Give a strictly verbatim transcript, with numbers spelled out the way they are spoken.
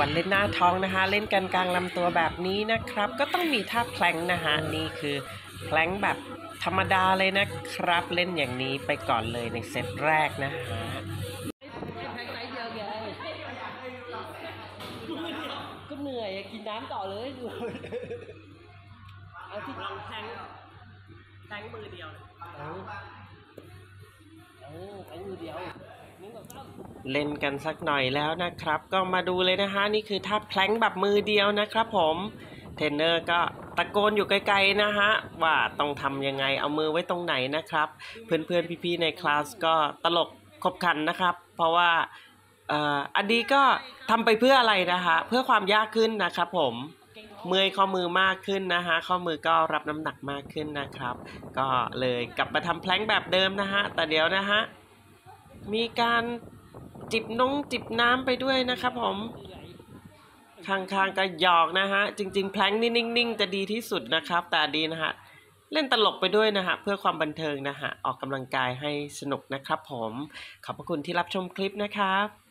วันเล่นหน้าท้องนะคะเล่นกันกลางลำตัวแบบนี้นะครับก็ต้องมีท่าแพลงนะคะนี่คือแพลงแบบธรรมดาเลยนะครับเล่นอย่างนี้ไปก่อนเลยในเซตแรกนะฮะก็เหนื่อยกินน้ำต่อเลยดูเอาที่ลองแพลงแพลงมือเดียวเอาเอาแพลงมือเดียวเล่นกันสักหน่อยแล้วนะครับก็มาดูเลยนะฮะนี่คือท่าแพลงแบบมือเดียวนะครับผมเทรนเนอร์ก็ตะโกนอยู่ไกลๆนะฮะว่าต้องทำยังไงเอามือไว้ตรงไหนนะครับเพื่อนๆพี่ๆในคลาสก็ตลกขบขันนะครับเพราะว่าอันนี้ก็ทำไปเพื่ออะไรนะฮะเพื่อความยากขึ้นนะครับผมเมื่อยข้อมือมากขึ้นนะฮะข้อมือก็รับน้ำหนักมากขึ้นนะครับก็เลยกลับมาทำแพลงแบบเดิมนะฮะแต่เดี๋ยวนะฮะมีการจิบนงจิบน้ำไปด้วยนะครับผมข้างๆก็หยอกนะฮะจริงๆแพลงนี่นิ่งๆจะดีที่สุดนะครับแต่ดีนะฮะเล่นตลกไปด้วยนะฮะเพื่อความบันเทิงนะฮะออกกำลังกายให้สนุกนะครับผมขอบพระคุณที่รับชมคลิปนะครับ